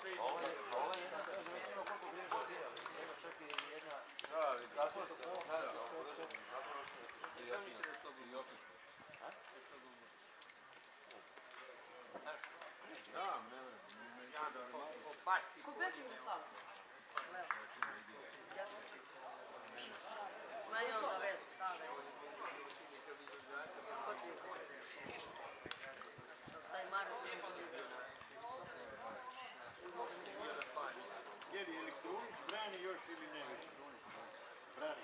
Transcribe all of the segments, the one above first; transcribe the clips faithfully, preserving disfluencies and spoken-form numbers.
Je li Elektronić brani još ili ne Elektronić? Brani.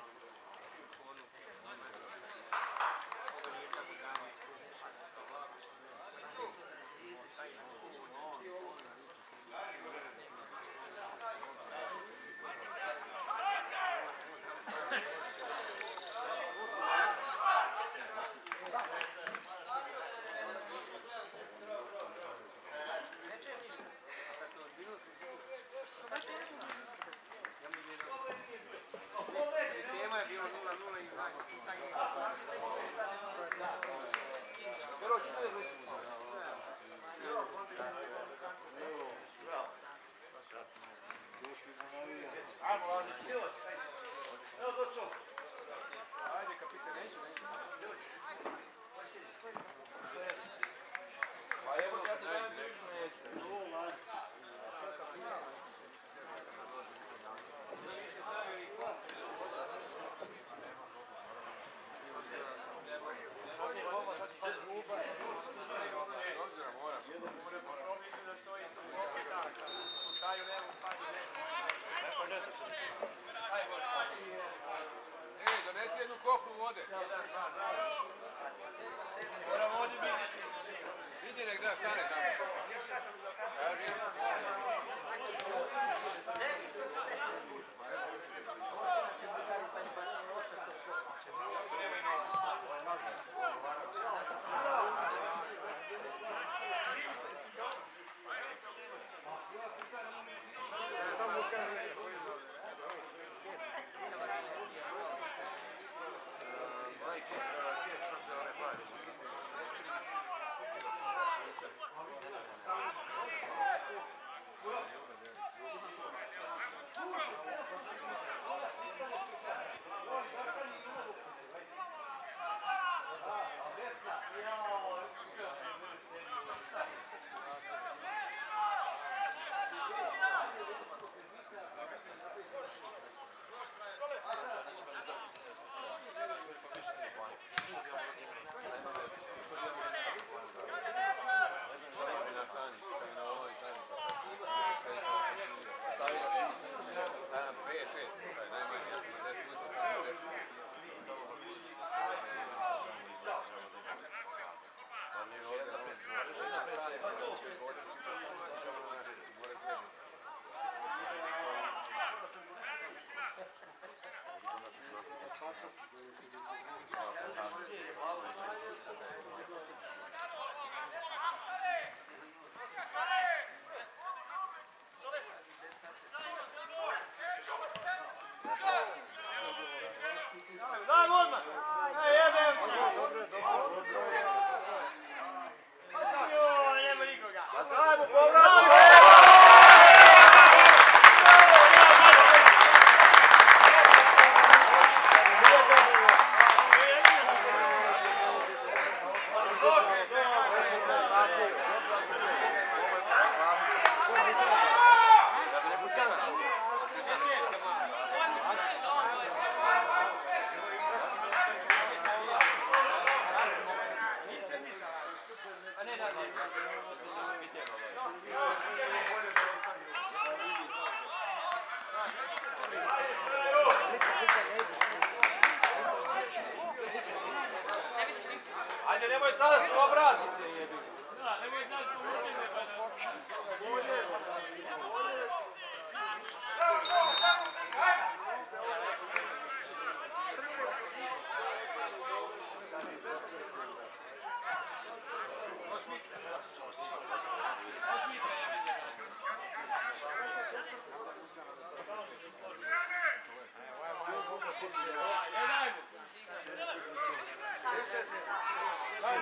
Ajde, nemoj sada se obrazite, jebi. Da, nemoj sad povučite pa da... Bolje.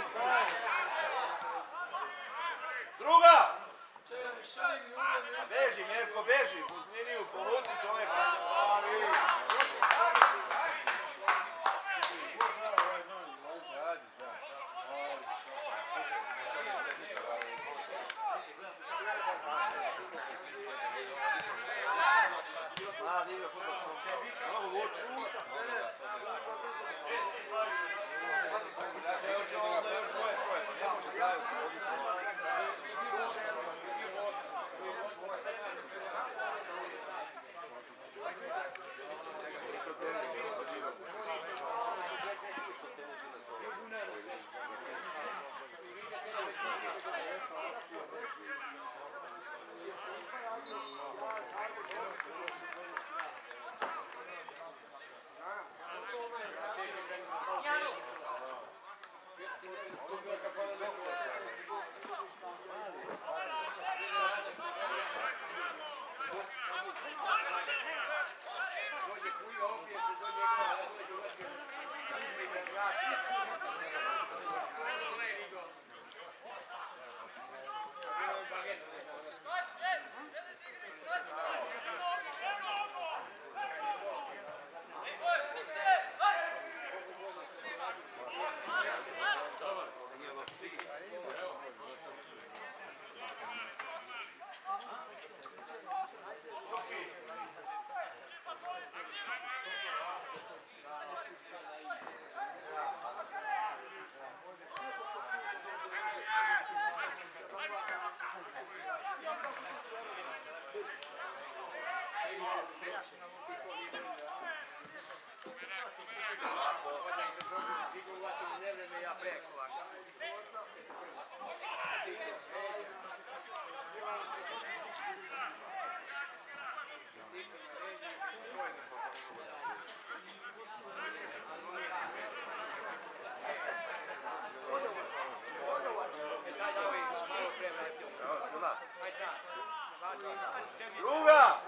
Druga! Veži! neko beži, uz liniju, povuci čovjek. Ali... Mladi igra futbol samo. Mnogo vuče. Evo će onda još dvoje, dvoje. Ne može daju se, ovdje se Druga!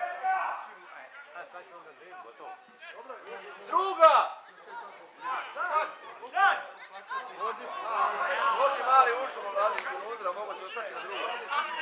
Druga! Može mali ušom raditi unutra, mogu se ostati na drugo.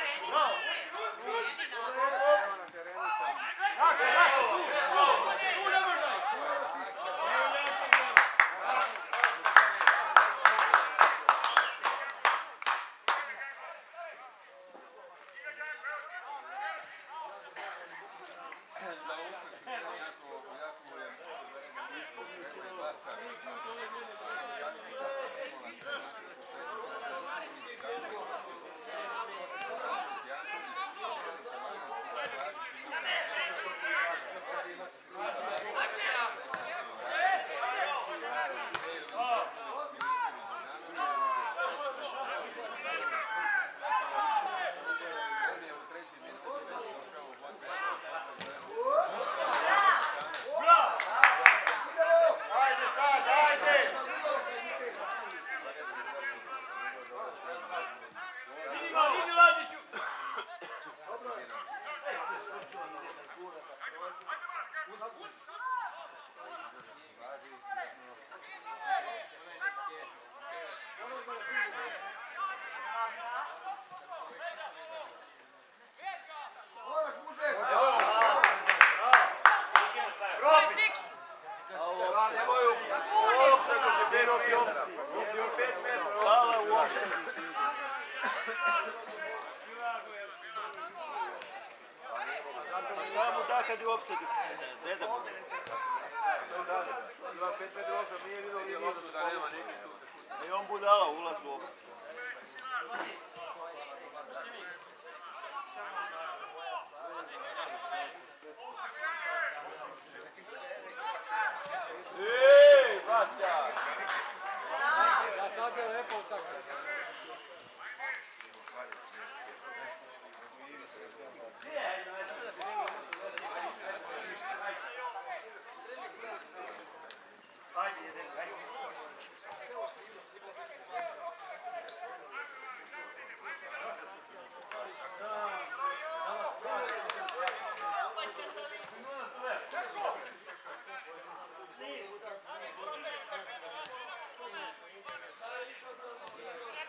Šta mu da kad je u opsegu? Deda mu da. Ima pet metra osam, nije vidio liniju da se nema neki. I on budala ulaz u opsegu. Ej, Batja! Ja sad je lepo utakao. Ajde, jedem, ajde. Ništa.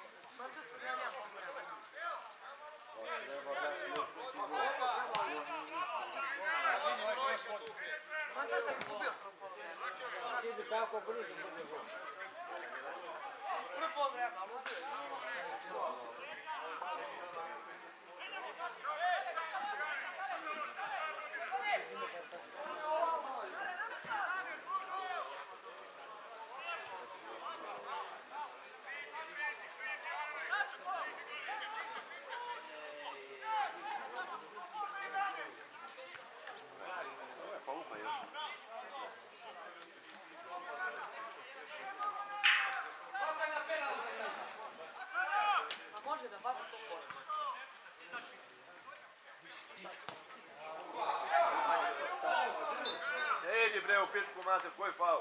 Ti bi tako blizu bude gol. Prvo vreme, a bude. Može da baci to pored. Ne idi bre u pičku mater, koji faul?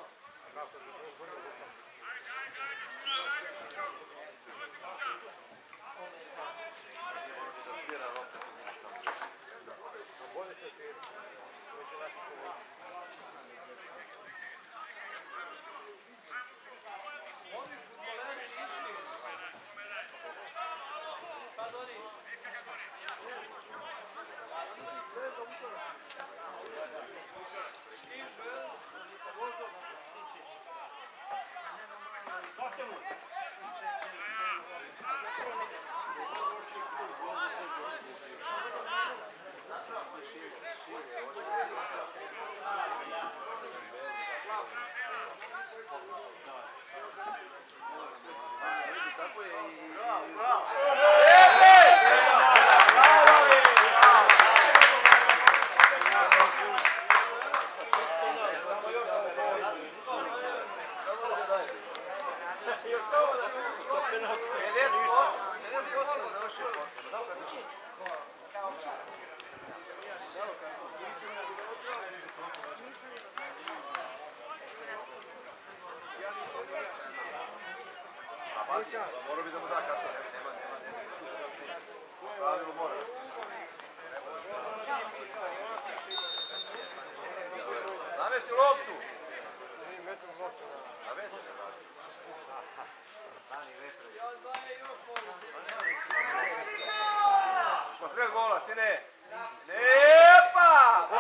Mora bi da mu da kartu, nema, nema, nema. Pravilo mora. Namesti loptu! A već se radi. Posred gola, sine! Epa!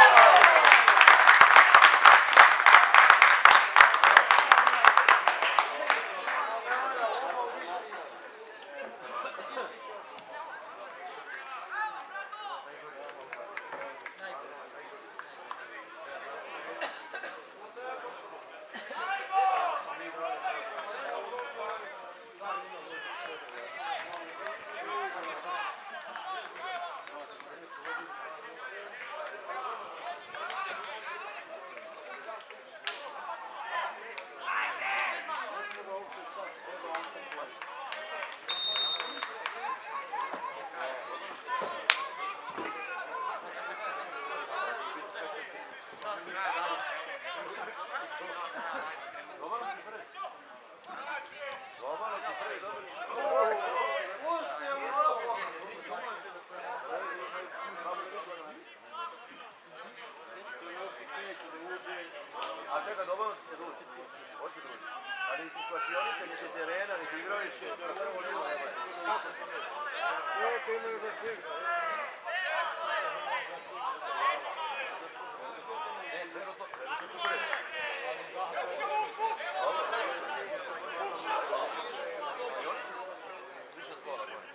A čekaj, dobro ste doći, hoću doći. Ali ti slačionice, niti terena, niti igralište, to je prvo lijevo nema. Sve to imaju za svijega. Ne, treba to, treba to super. I oni su više od pola gore.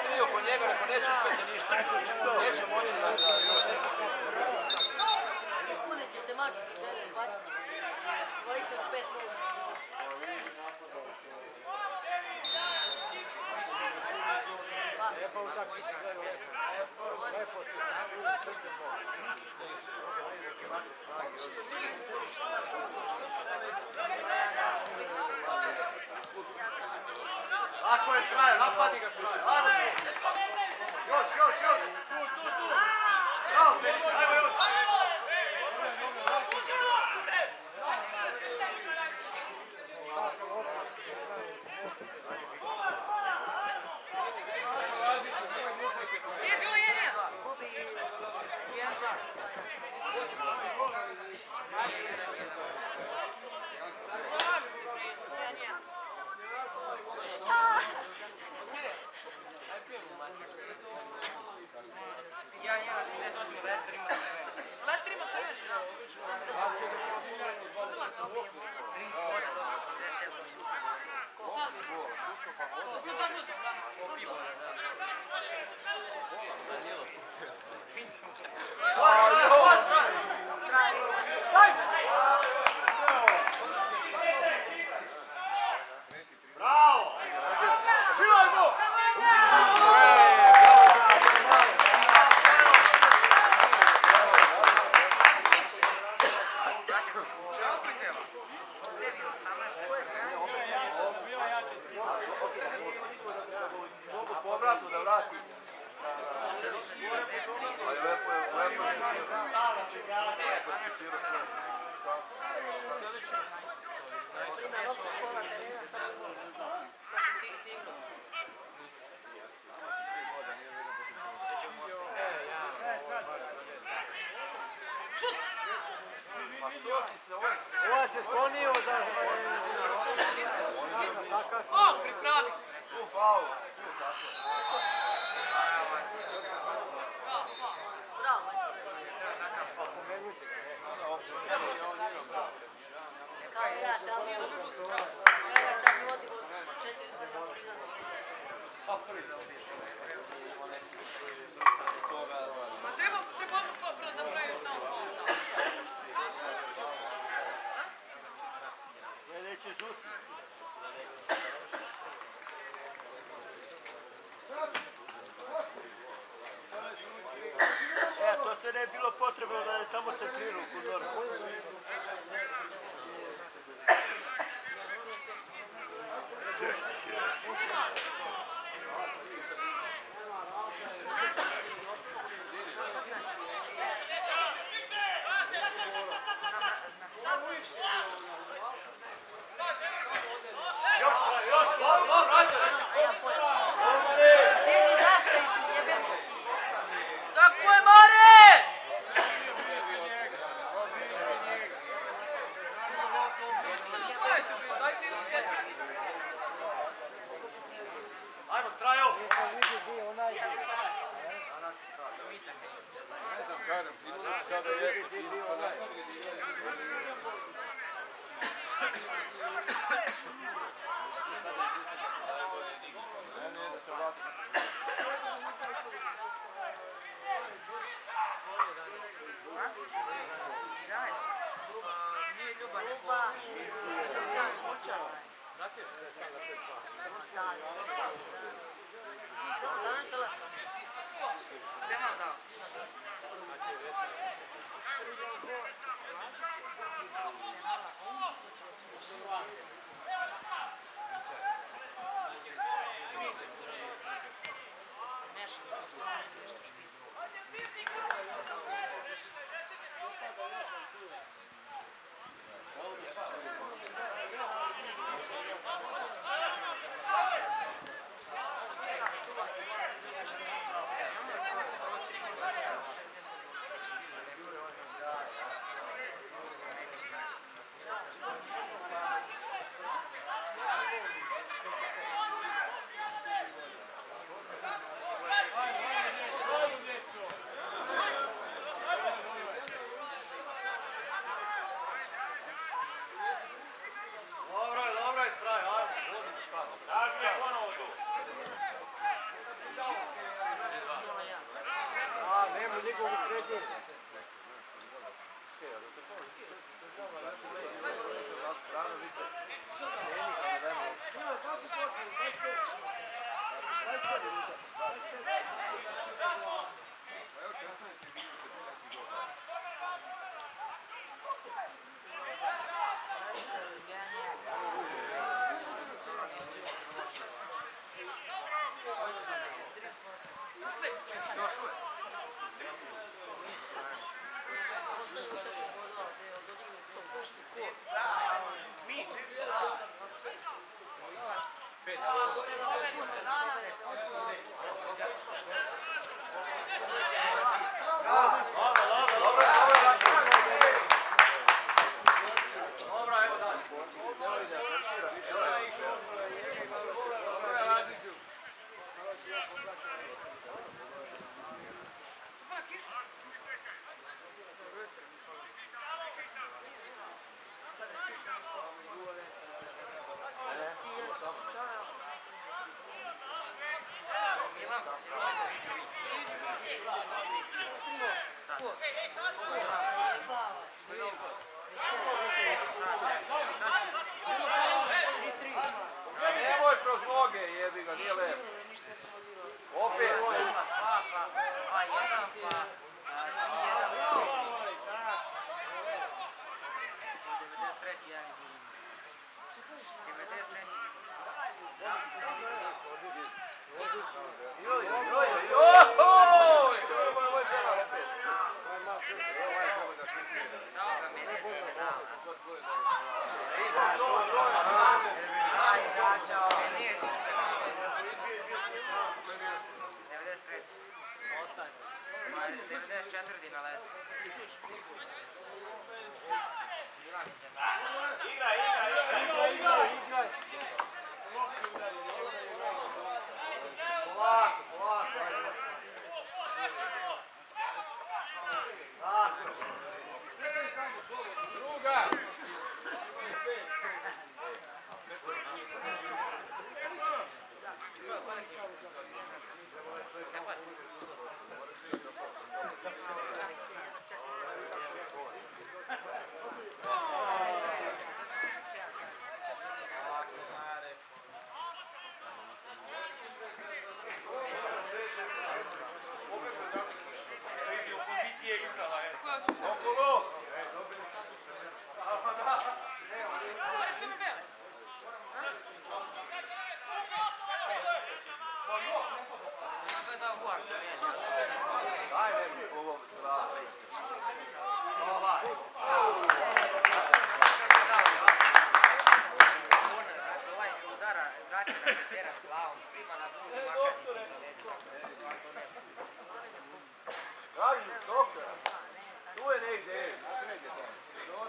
tri oko njega, neko neće uspjeti ništa. Neće moći da... Pune će se mačiti, žele baciti. Dvojice u pet nula. Lijepo utakmica, lepo. Lepo ti. Lako je kraj, napadi ga kraj. Ajmo tu. Još, još, još. Tu, tu, tu. Bravo, Steni, ajmo još. Nije bilo jedan. Gubi jedan žar. Ja, ja, ne znam, Lester ima crveno. Lester ima crveno. Ko sad? Ko sad dva žuta, da. Bravo! Mogu povratu da vrati. Ali lepo je, lepo je šutirao. Pa što si se ovaj... Ova se sklonio da... O, pripravi. Tu faul, tu tako. Bravo. Kao ja, da li je ja ga sad vodim od četiri godina priznam. Pa prvi da ubiješ. Ma treba se bomo dobro da pravim tamo. Sljedeći žuti. E, to se ne je bilo potrebno da je samo centrirao kod Norma. Tako je, Mare! Ajmo, Trajo! Nije Ljuba, Ljuba. njegovu srednje. Nemoj kroz noge, jebi ga, nije lepo. Opet. Joj, joj, joj, moj penal opet. devedeset četvrti na lesu. Igra, igra, igra, igra, igra. Polako, polako. Druga. Okolo. Daj neki ovom stranu. Ovaj udara, vraća na petera s glavom, prima na drugu makar. Dragi, doktor, tu je negdje, tu je negdje tamo.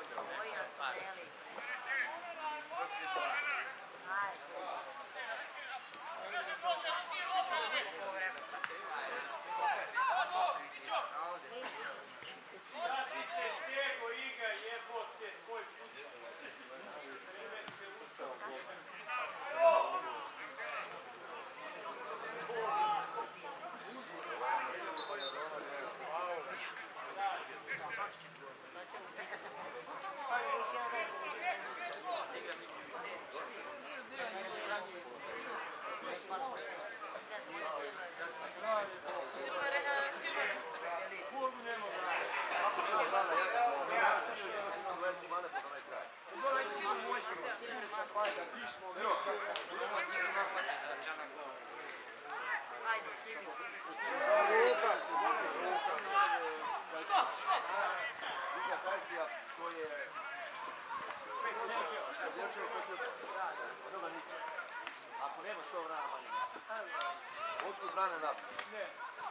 Ako nema sto vrana manje. Otkud vrane napad? Ne.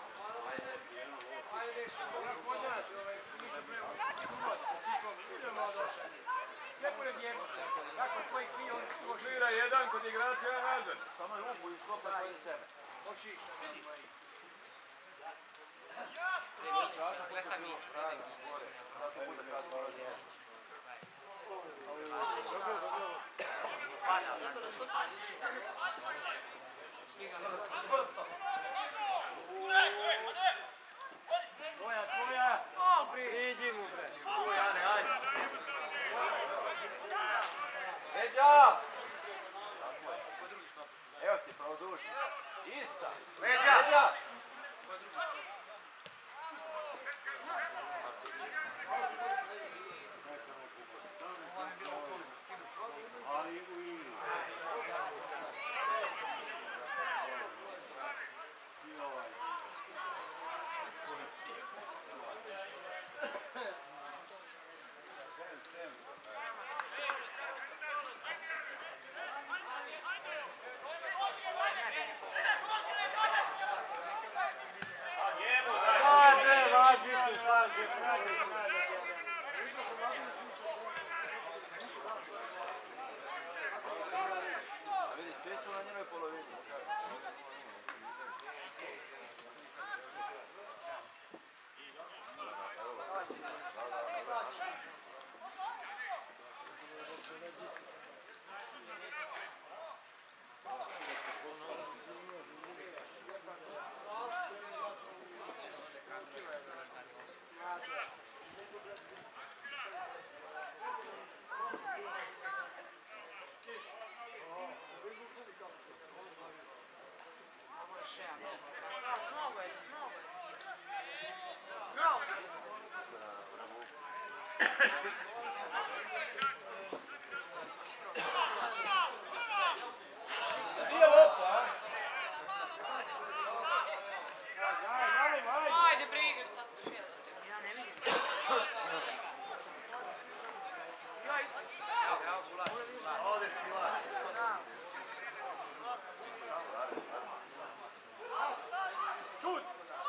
Ajde, što ga podnaš, ovaj, nisu prema. Idemo došli. Sve pored njega. Kako svoj klin, on žira jedan kod igrača, ja nazad. Samo je ubu i sklopa svoje sebe. Oči. Klesa mi. Zato bude kratko rođenje. Bojan A vidi, svi su na njenoj polovini. Mnogo je, mnogo je. Mnogo je. Nije lopa, a? Ajde, briga, šta ti šest? Ja ne vidim. Ja isto. Evo, evo, gulaš. Ovdje filaš. Šut!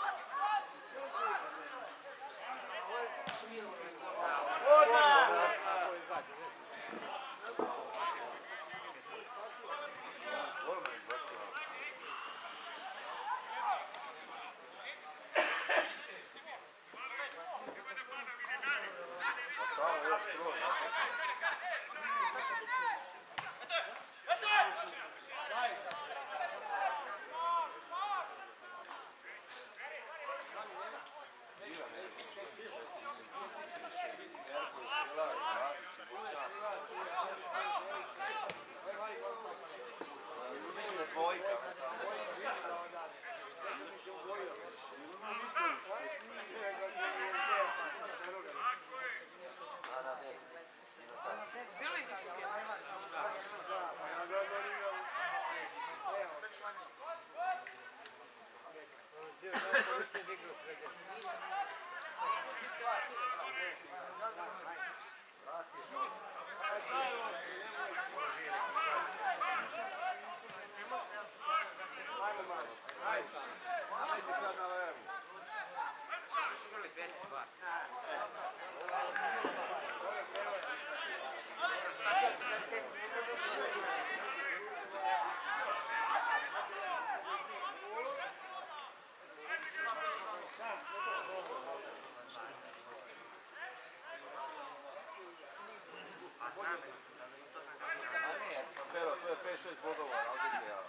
Pero, to je pet šest bodova, razlike, ja.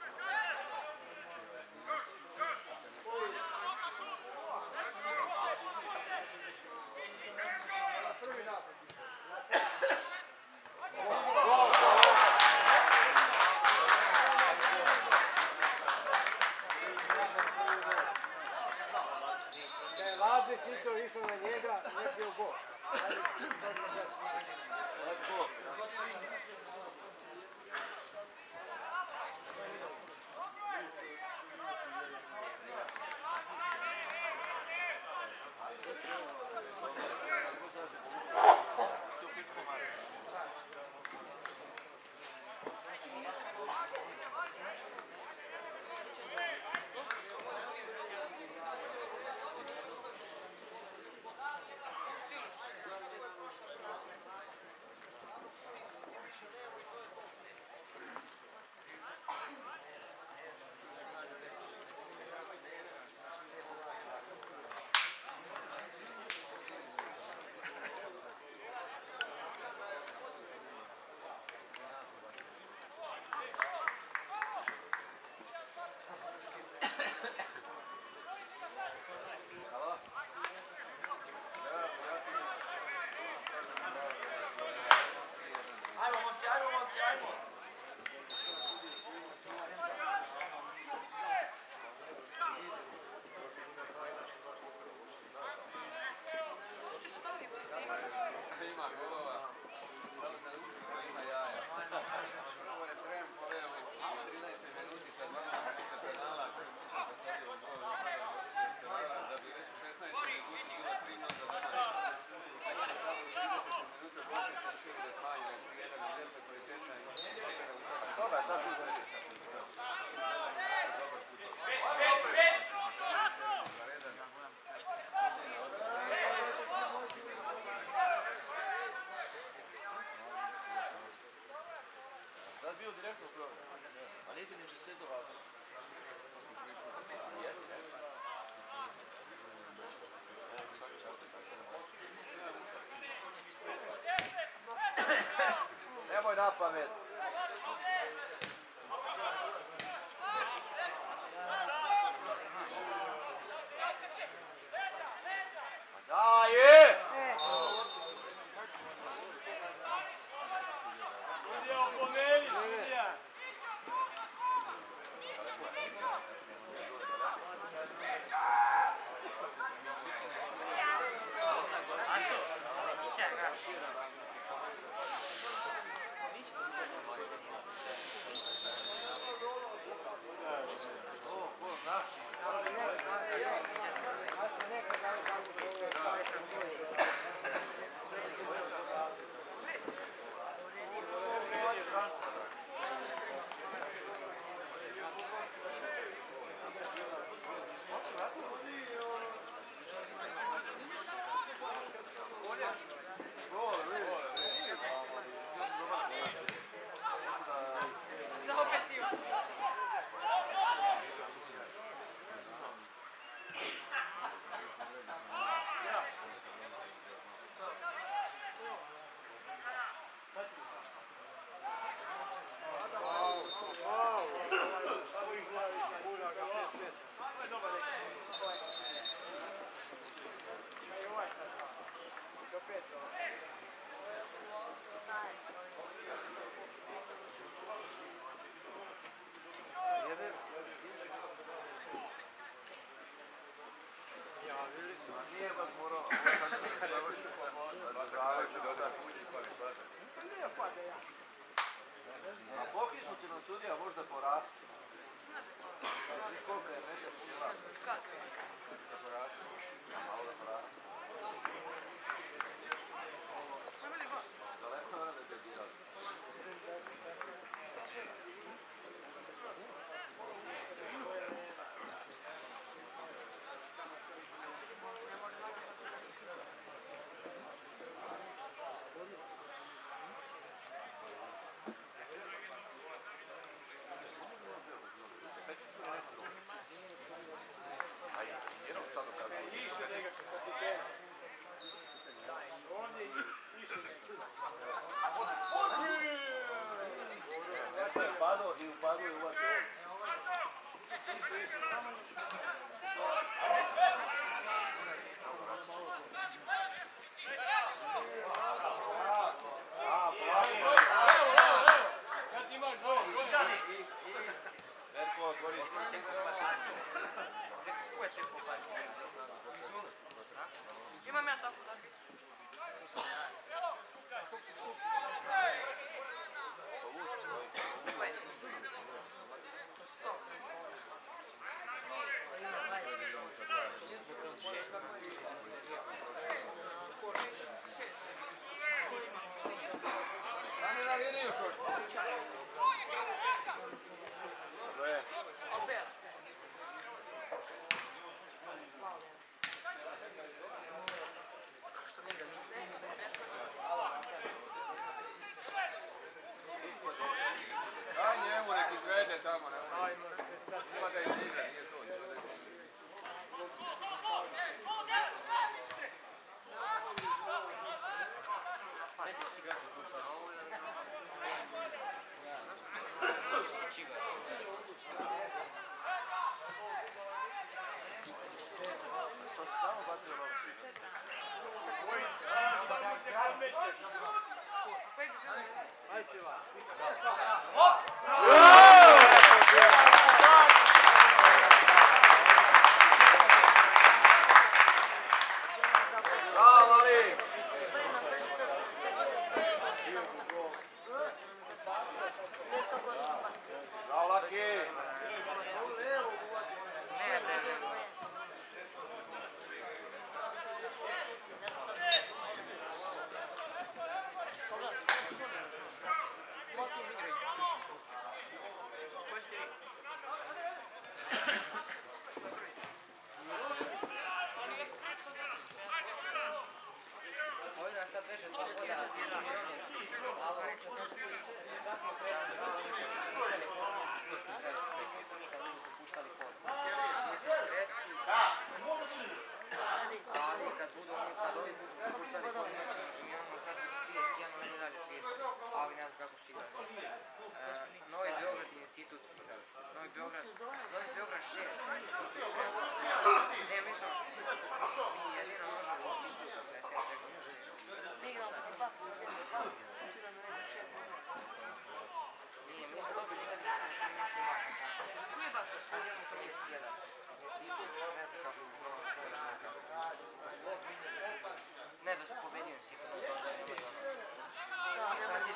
Lazić isto išao na njega, nije bio gol. Lepo. Ajmo, momci, ajmo, momci, ajmo. Ima golova. Samo da uspješno ima jaja. Ovo je trem ove trinaeste minuti sa dvanaest minuta penala. Da bi već u šesnaestoj minuti bilo tri nula za Dobar, sad tu zove. Pet, pet, pet! Nije baš morao, ovo sad će završiti. Završi dodat kući pa ne pada. A pokisnu će nam sudija možda porasti. Znaš koliko je metar sjela? Da porasti. Malo da porasti. Daleko je da te dirali. Padao i upadao je uvati A, plavo. Kad imaš dvoje, Verko, otvori se. Imam ja tako tako. Stani na liniju, Šoško. Dobro je. Daj njemu, nek izvede tamo, ne? Ima da je bliže, nije to. Što si tamo bacio loptu? Ajde va. Bravo, Ali! Bravo, Laki! Ovdje nas sad veže dva voda. Ali reći to što je zakon treba da puštali pod. Mi smo treći. Ali kad budu oni, kad ovi budu puštali pod, mi imamo sad trideset jedan, oni dalje trideset, ali ne znam kako su igrali. Novi Beograd institut. Novi Beograd, Novi Beograd šest. Ne, mi smo mi jedino možemo institut, ne se Mi igramo protiv vas, mi igramo protiv vas. nije, mi smo dobili jedan nešto manje. Nije baš. A gdje smo trideset jedan? Institut, ne znam kako je bilo svoje znaka. Ne da su pobedio institut, to da je nemoj ono. Znači,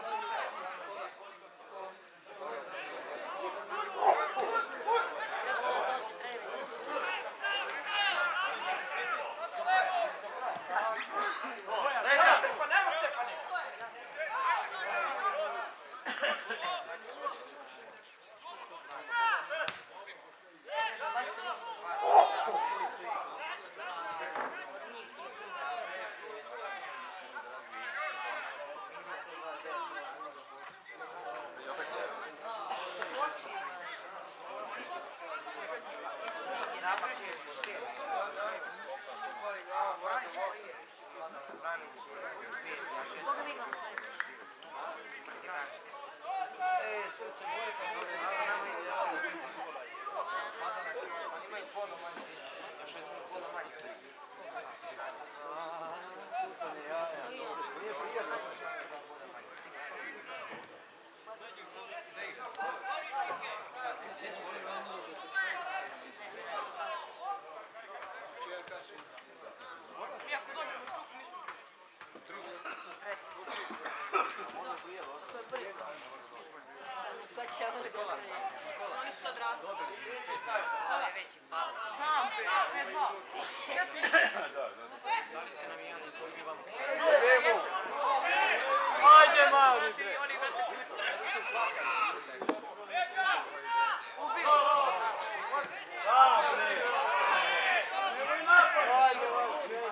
Ej, srce moje kad dođe. oni imaju pola manje. Pola manje. Pucanje jaja. Nije prijatno. Čerka su. Čemu je dobro? Oni su sad razbili. Ali veći palac. Znam, pet dva. Dali ste nam jedan i to mi vam... Ajde, mali bre! Oni vrte Ajde, mali bre!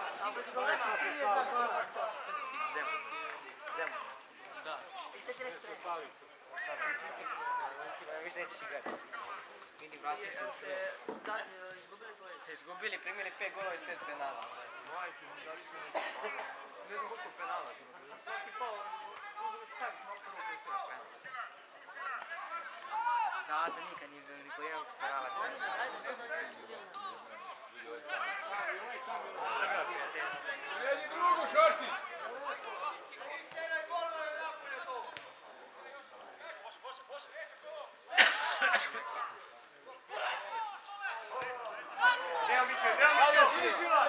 Da. Jeste ti rekli? Više nećeš igrati. Vidi, vrati se u sve. Izgubili, primili pet golova iz pet penala. Majke, da su... Ne znam koliko penala. Svaki pao, uzmeš tak, malo prvo koji sve penala. Da, za nikad nije bilo niko jednog penala. Redi drugu, Šošti! Nemo biće, nemo biće! Finišila!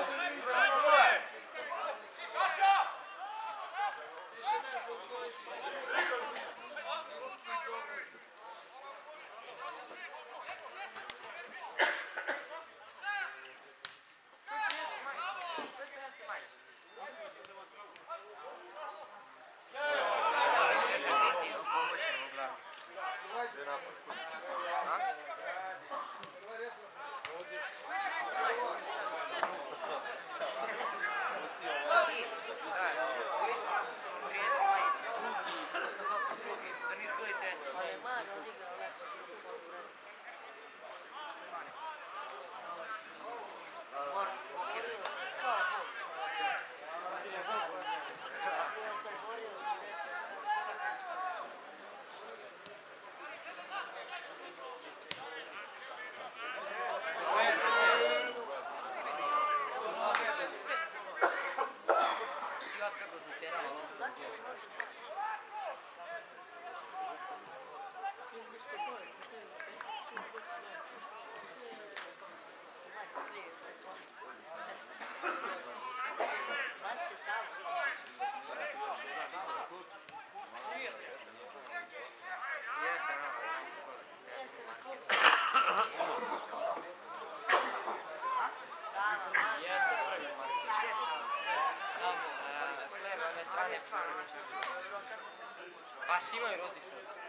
Pa Šimo je rozišao.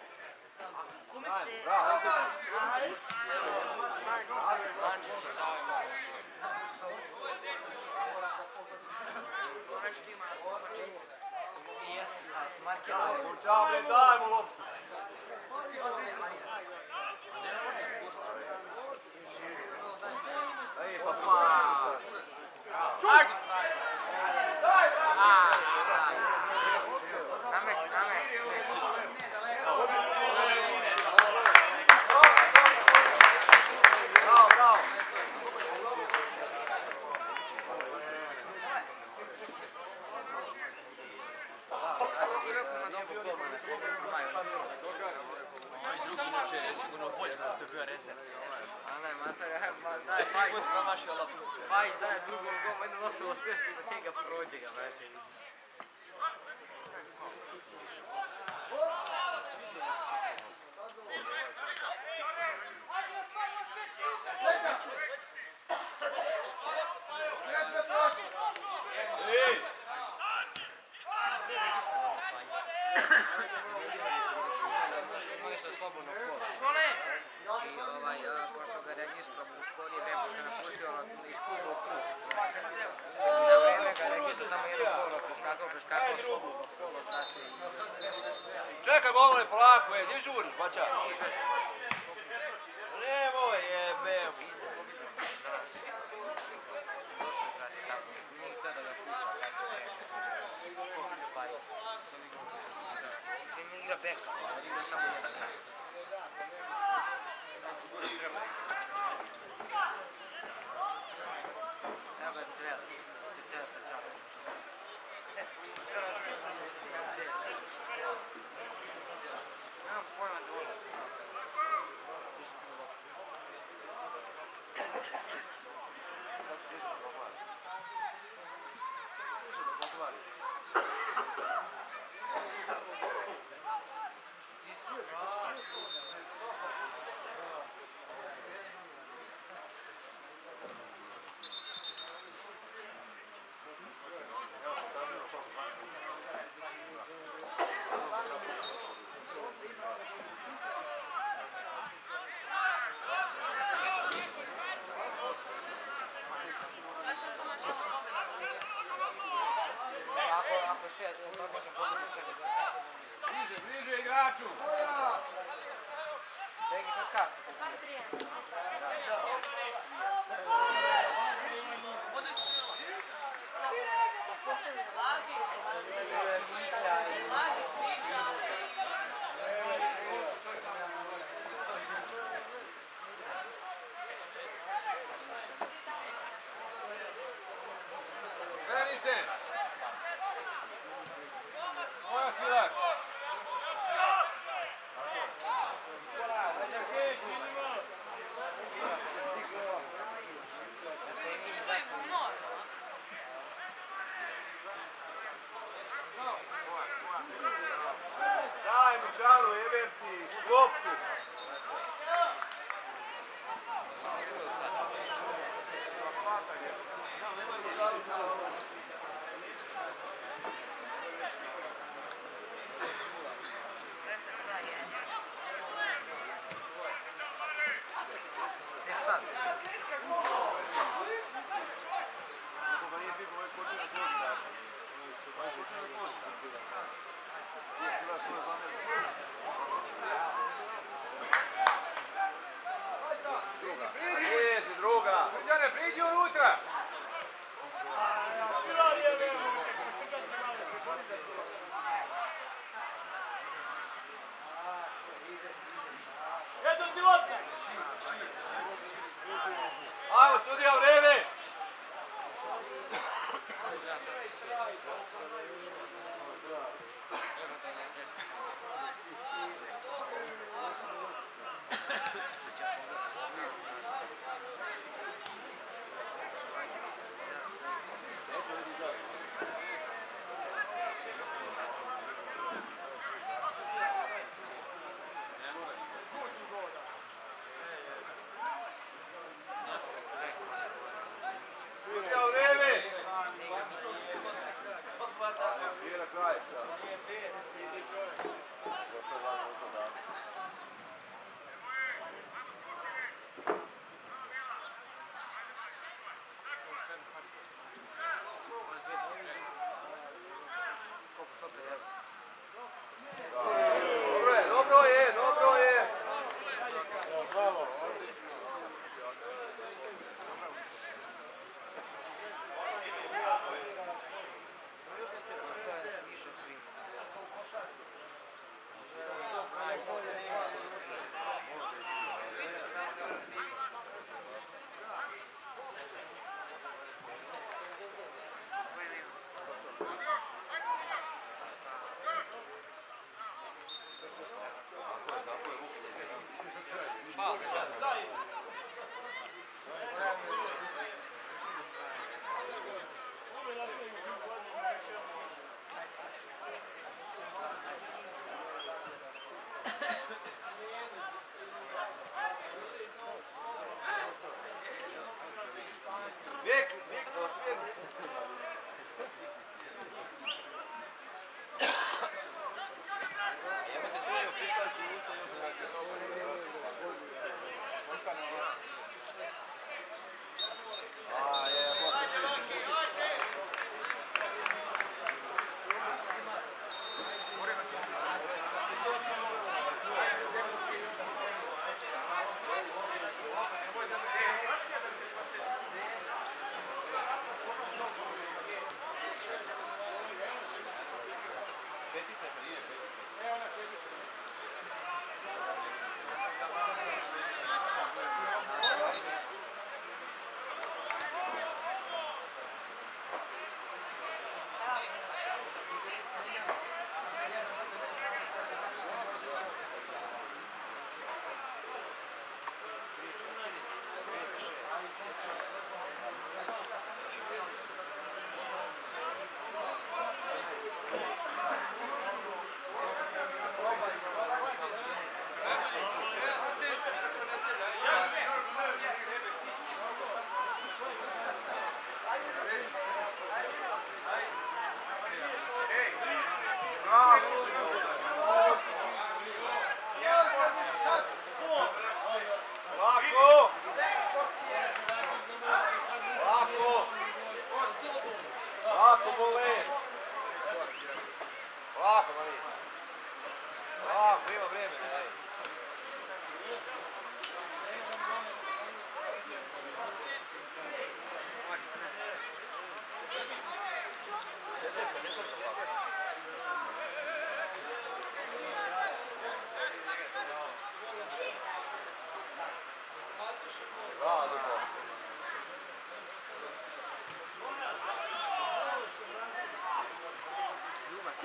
Čao bre, dajmo loptu. Ej, pa pokušaj sad. Čak! Nameć, nameć. Bravo, bravo. Aj drugi inače je sigurno bolje, da ste bio reset. A ne, mater, daj, Pajić. Koji promašio loptu. Pajić daje drugu gol, jednu loptu osvijesti za njega prođe ga, brate. Ej! Imali su slobodno kola. I ovaj, pošto ga registrom u skorije Bebo se napustio iz kluba u klub. Na vreme ga registrom samo jedno kolo, preskakao, preskakao, slobodno kolo, znači. Čekaj golove polako, ej, gdje žuriš, bača? Nemoj jebem. Nije to da ga puša, kako je. Pajić. Ne igra beka, igra samo jedan. Evo ga Cvela, Cvela sa časom. Nemam pojma dole. situacija, da kažem, pokuša sebe. Bliže, bliže igraču! Segi kroz kart. Kreni se! Moja Svilar! Daj mi čaru, jebem ti, klopku. Nek sad. Ako ga nije pipo, već počeo na složi dače. Već počeo na složi dače. Gdje si vas koje pamet? Druga. Priježi, druga. Srđane, priđi unutra! Jedno ti lopta! Ajmo, sudija, vreme! Sudija, vreme!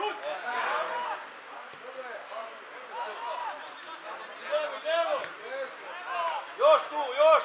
Još tu, još!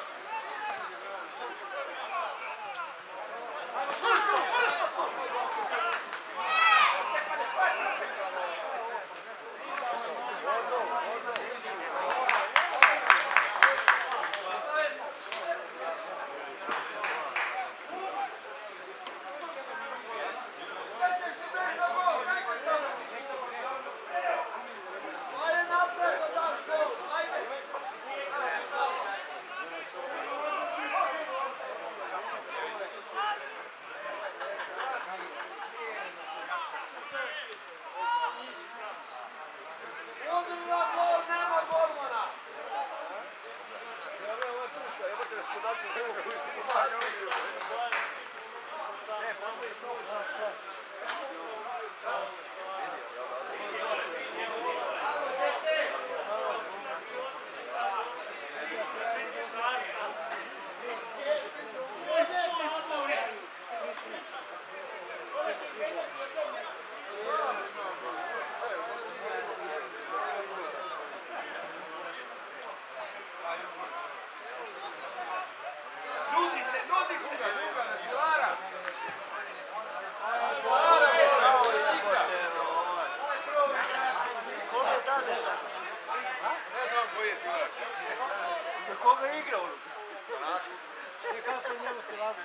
Koga je igrao? Kako njemu se radi?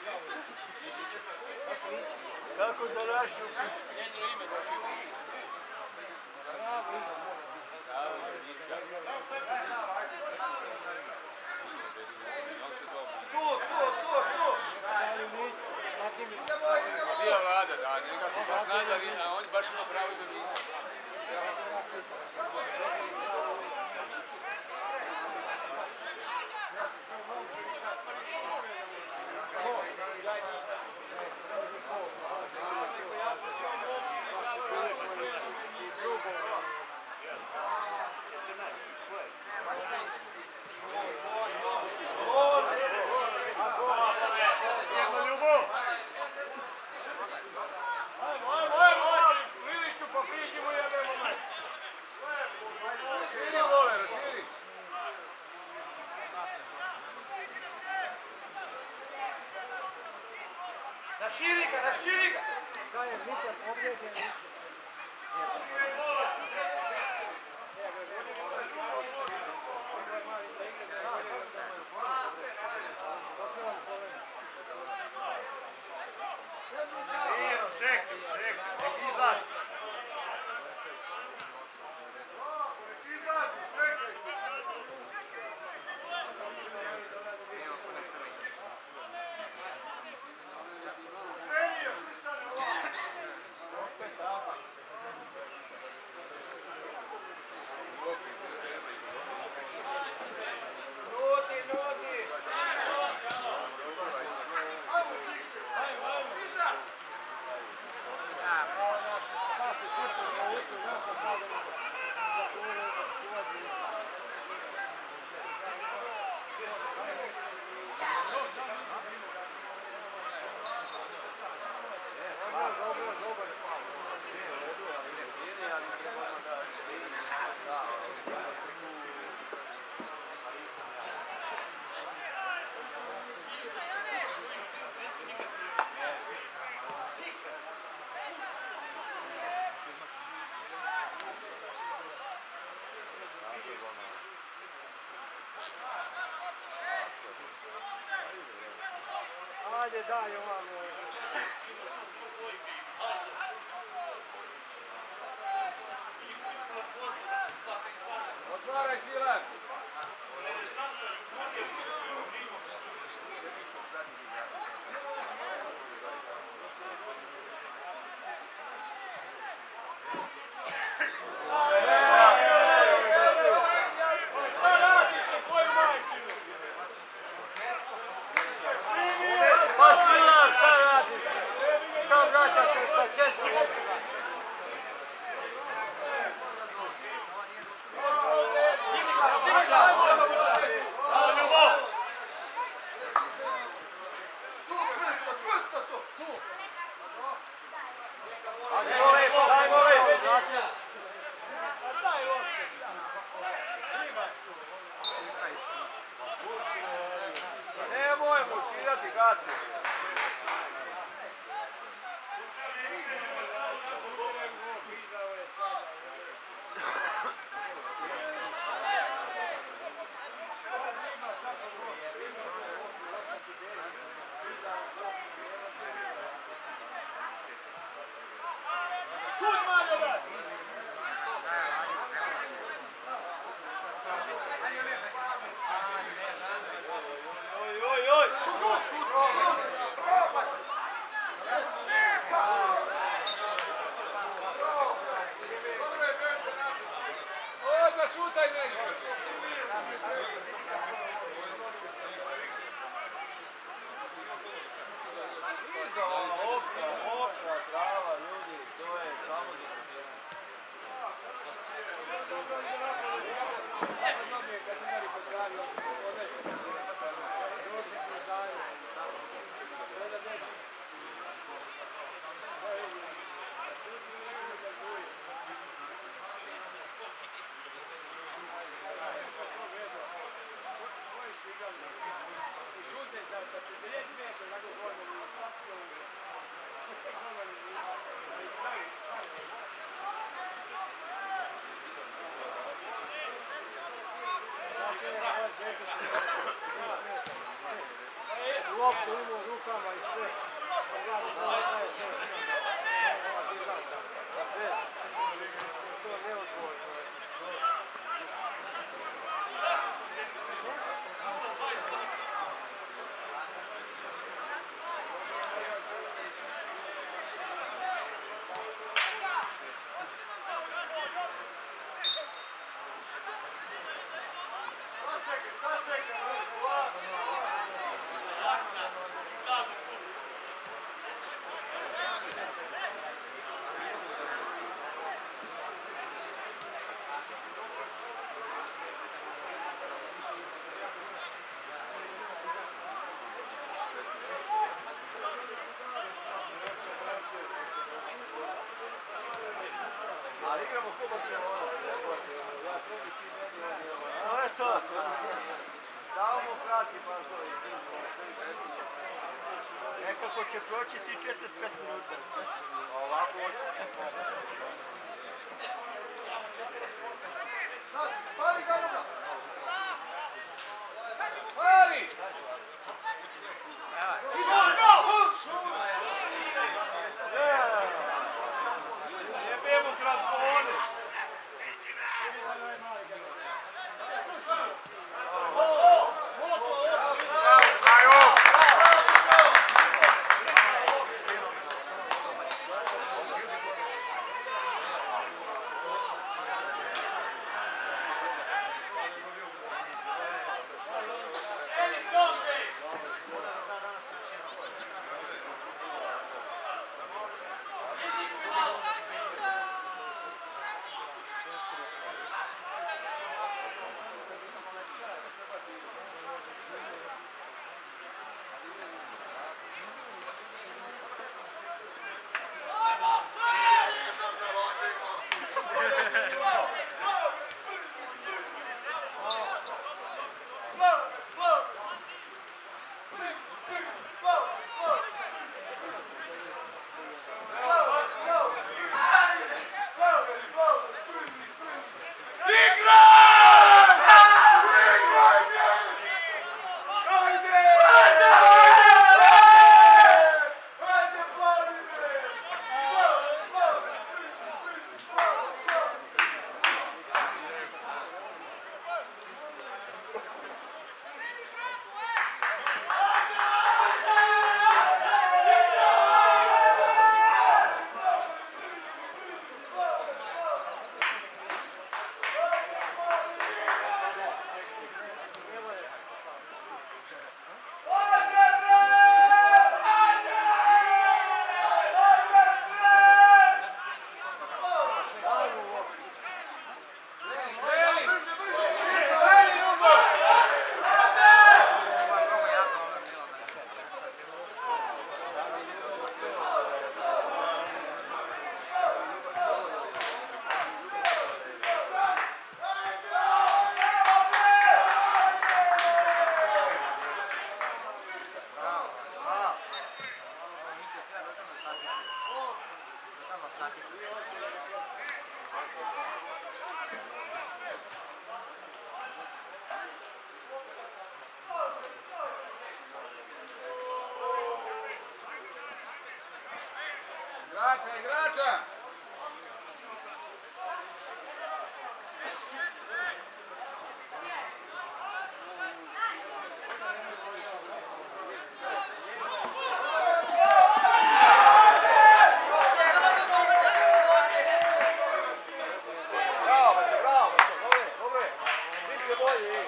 Kako za našu? Njeno ime došli. Tu, tu, tu, tu! Bija vlada, da, njega se baš znala, a on baš ima pravo da nisam. Raširi ga, raširi ga! Kaj je Mića povrijeđen? Čekaj, čekaj, čekaj, izađi! Ajde, daj ovamo. Otvaraj, Filan! Nemoj mu skidati gaci. Oj, oj, oj! Odmah šutaj meni! Iza ova opća, mokra trava, ljudi, to je samo za šutiranje. Loptu ima u rukama i sve. To je neodgovorno. Ali igramo ko Barcelona. To je to, to je to. Samo prati pa zove. Nekako će proći ti četrdeset pet minuta. Ovako hoće. Pali ga ruka! Pali! Jebemo krampone! Eni, stop! Igrača, igrača! Bravo, Bača, bravo, Bača, dobre, dobre. Ti se bolji.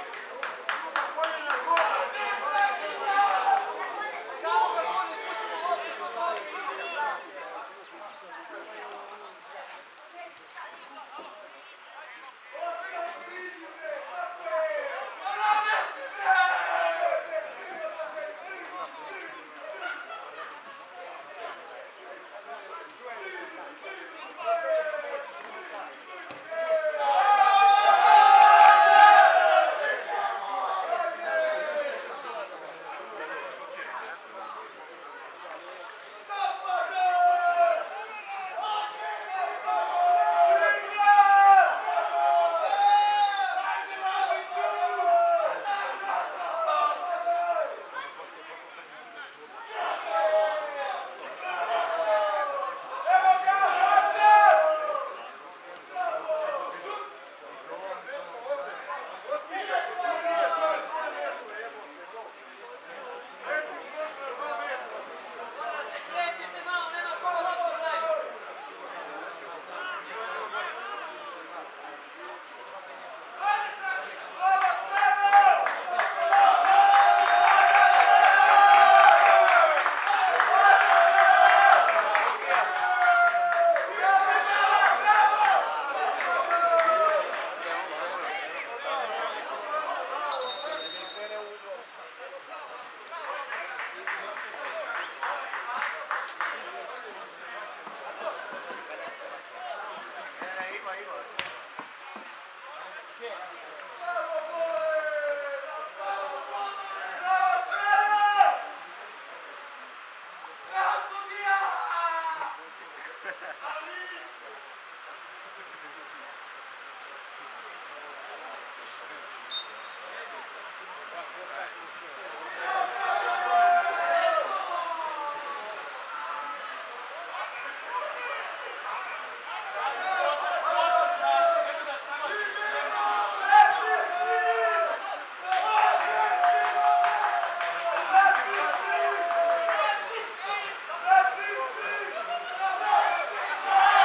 Bravo!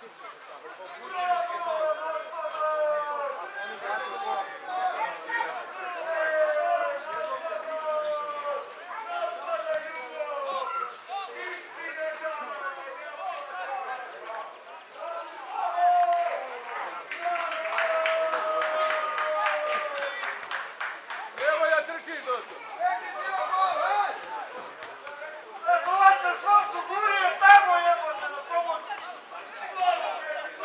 Evo ja trčim do tu. E, bolite, slobku, gurije tamo, jebote, na pomoć!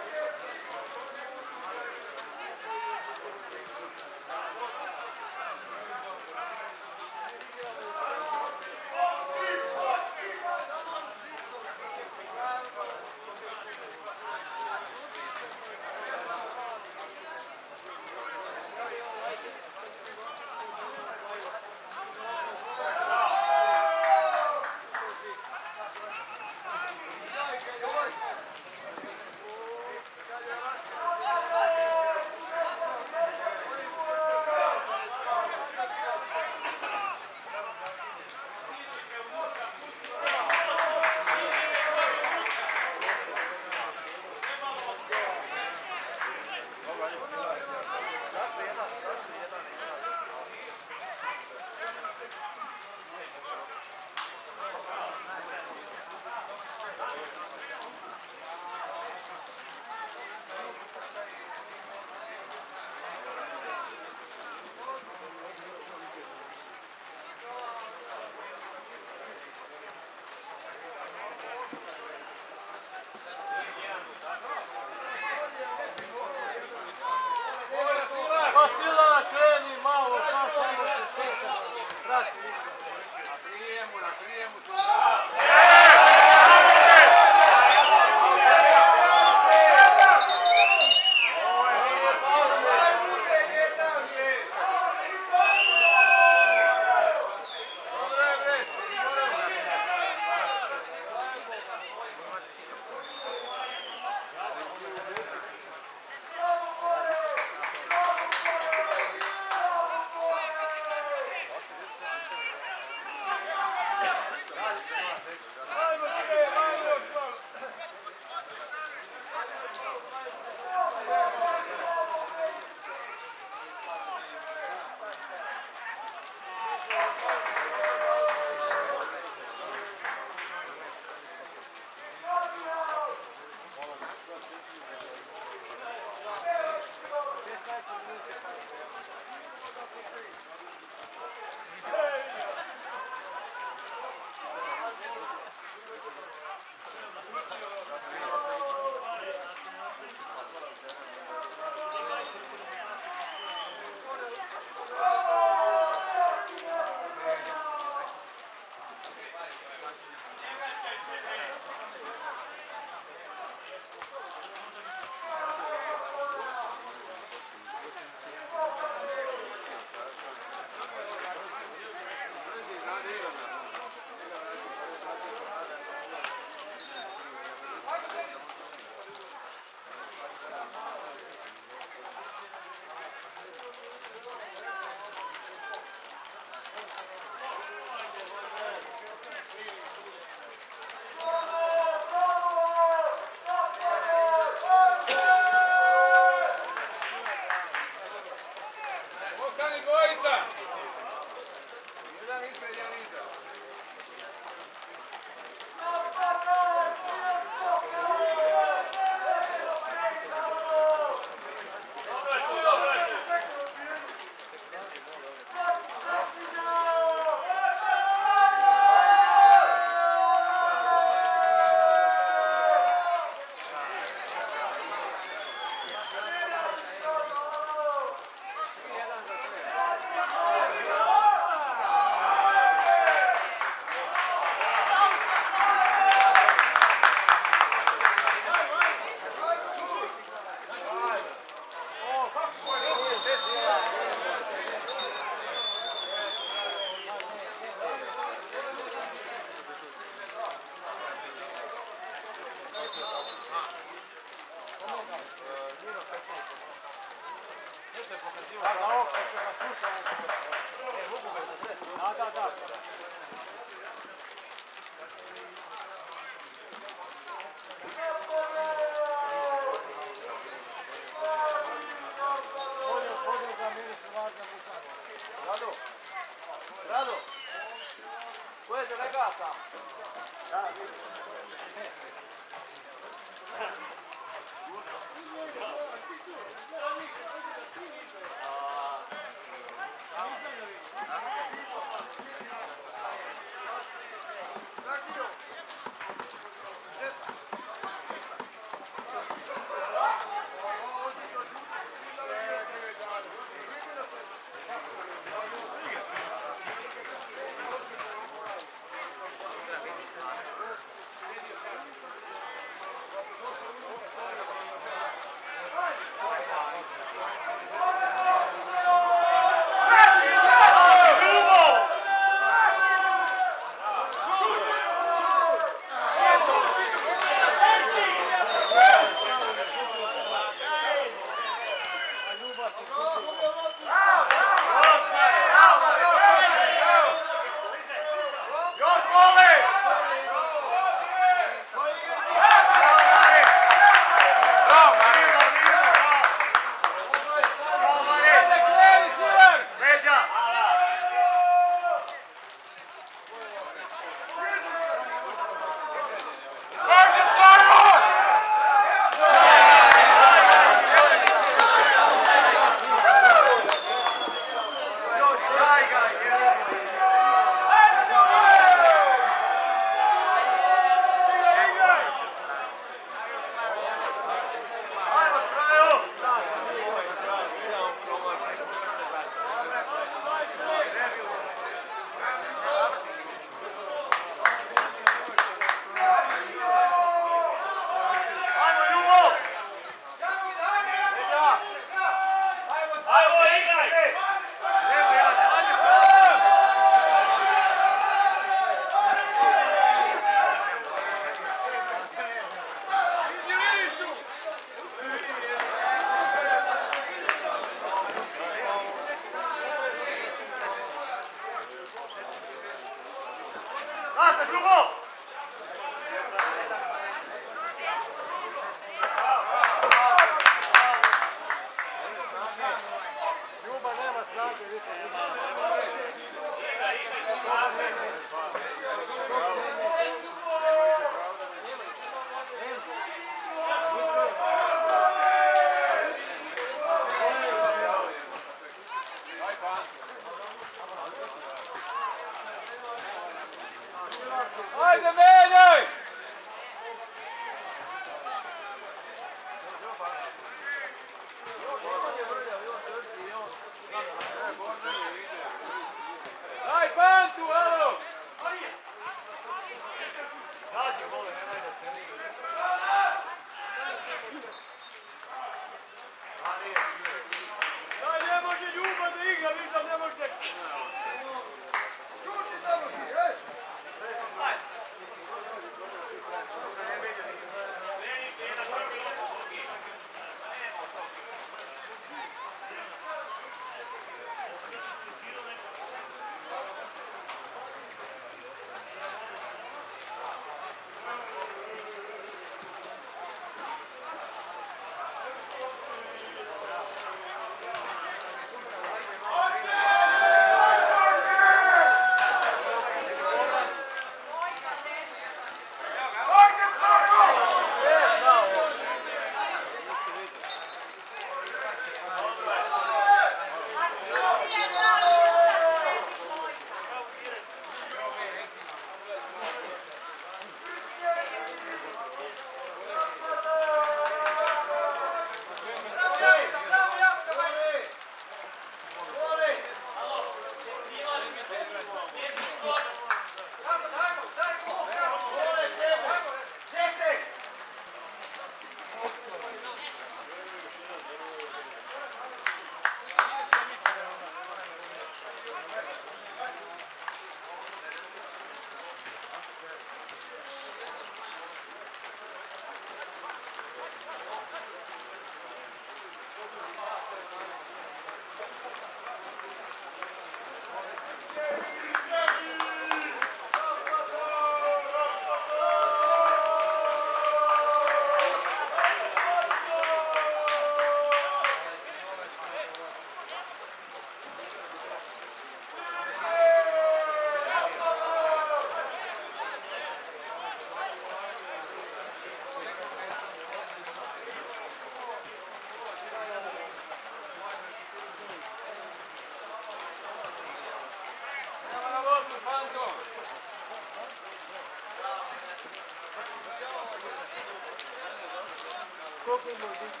koliko ima odbika?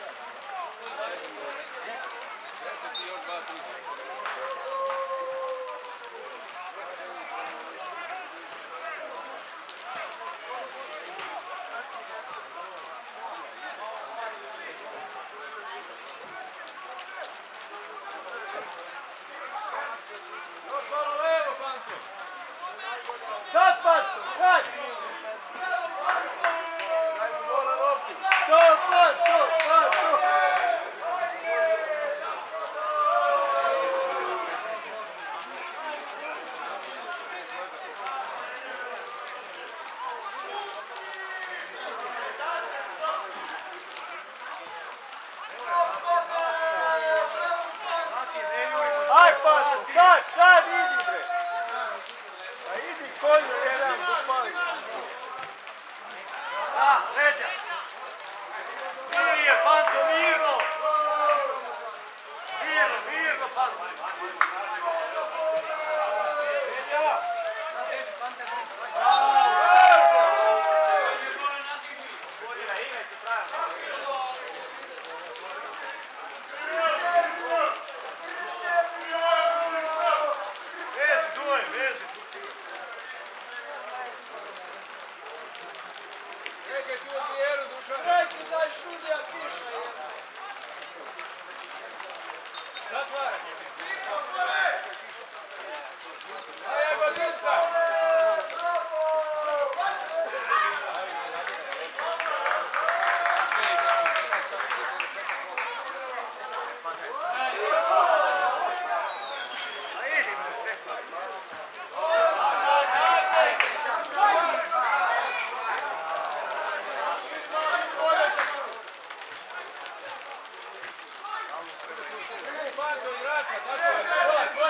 Deset i još dva truda. Sad, Panto, sad! Daj mu bola loptu. To, Panto, Panto! Aj, Panto, sad, sad idi, bre! Pa idi konju jedan, dopali. Da, leđa! Mirje, Panto, mirno! Mirno, mirno, Panto! Leđa! Vezi, Duje, vezi! Čekaj tu odvijeru, Dušan! Rekli daj šudija, kiša je! Zatvaraj! Ajaj, Badinca! Panto, igrača, tako je!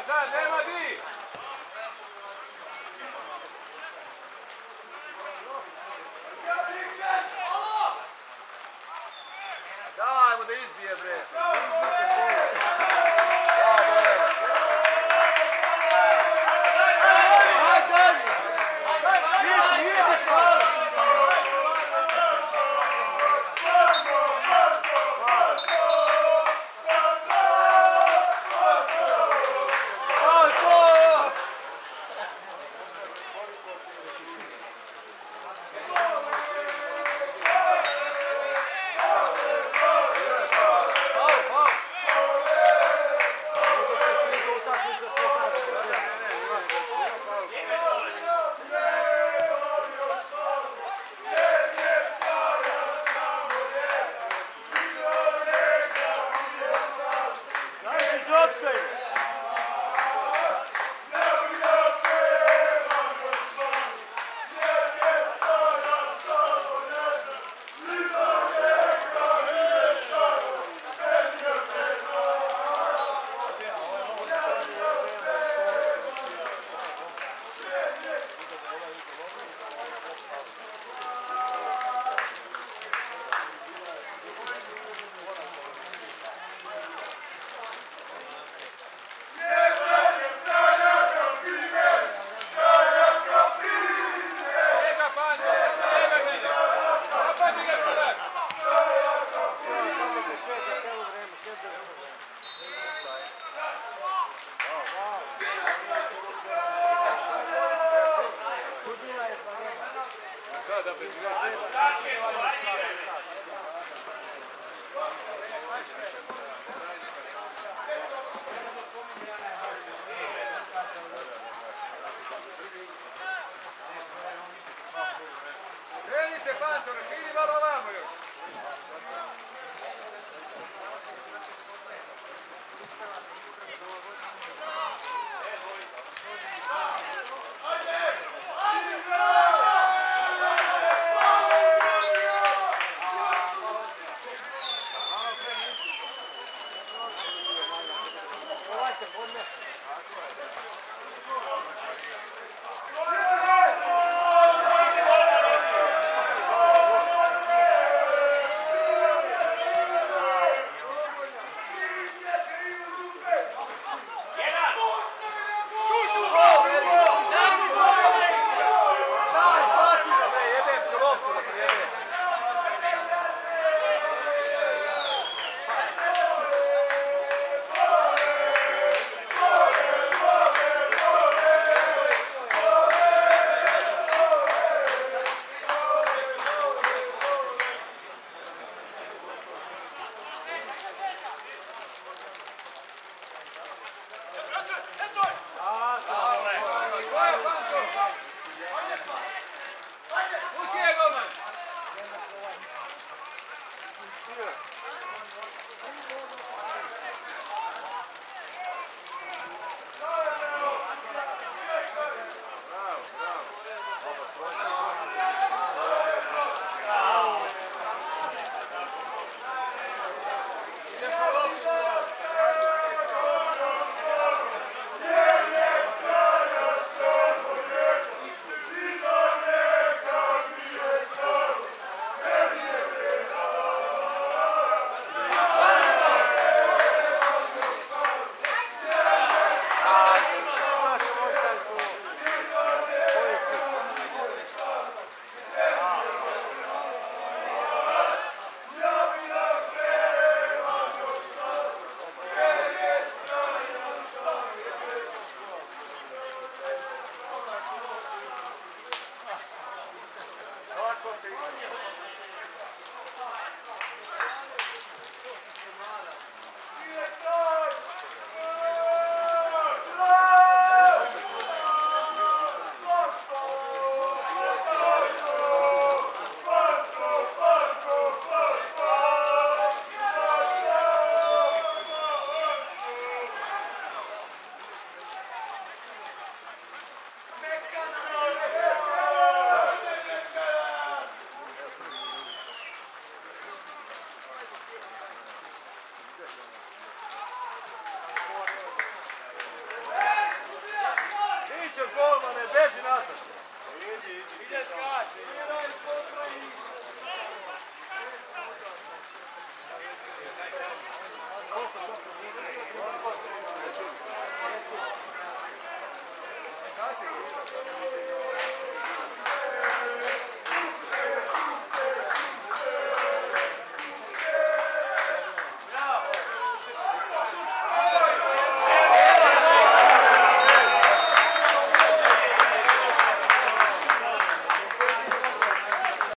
sad, nema